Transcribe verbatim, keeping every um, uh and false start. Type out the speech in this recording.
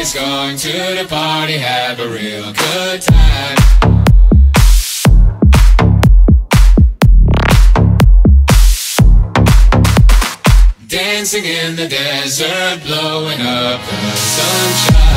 Everybody's going to the party, have a real good time. Dancing in the desert, blowing up the sunshine.